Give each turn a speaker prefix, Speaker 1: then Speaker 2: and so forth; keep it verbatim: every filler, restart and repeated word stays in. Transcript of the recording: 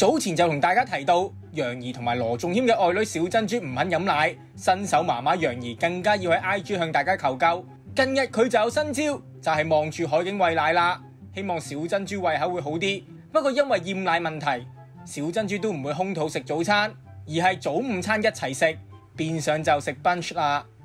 Speaker 1: 早前就同大家提到，楊怡同埋羅仲謙嘅愛女小珍珠唔肯飲奶，新手媽媽楊怡更加要喺 I G 向大家求救。近日佢就有新招，就係望住海景餵奶啦，希望小珍珠胃口會好啲。不過因為厭奶問題，小珍珠都唔會空肚食早餐，而係早午餐一齊食，變相就食 bunch 啦。